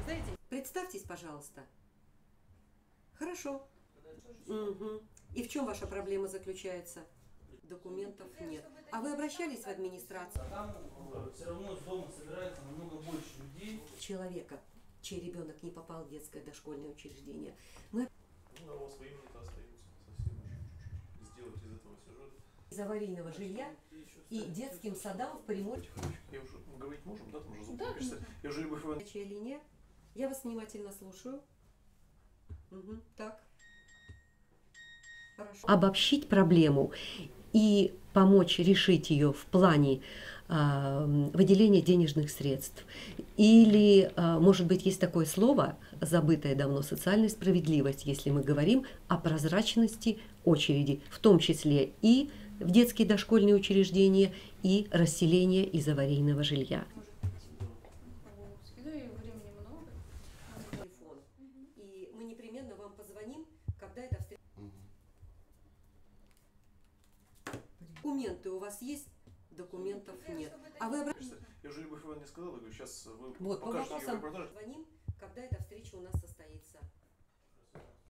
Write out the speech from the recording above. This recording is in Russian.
Представьтесь, пожалуйста. Хорошо. Угу. И в чем ваша проблема заключается? Документов нет. А вы обращались в администрацию? Там все равно из дома собирается намного больше людей. Человека, чей ребенок не попал в детское дошкольное учреждение. Мы Ну, а у вас времени-то остается совсем еще чуть-чуть. Сделать из этого сюжет. из аварийного жилья и детским садам в Приморье. Я уже говорить можем, да? Там уже звук пишется. Я уже Любовь Ивановна. Горячая линия. Я вас внимательно слушаю. Угу. Так. Хорошо. Обобщить проблему и помочь решить ее в плане выделения денежных средств. Или, может быть, есть такое слово, забытое давно, социальная справедливость, если мы говорим о прозрачности очереди, в том числе и в детские дошкольные учреждения, и расселение из аварийного жилья. И мы непременно вам позвоним, когда это встреча. Документы у вас есть? Документов нет. А вы Я уже Любовь Ивановна сказала, говорю, сейчас вы вот, по покажете ее вопросам репортаж. звоним, когда эта встреча у нас состоится.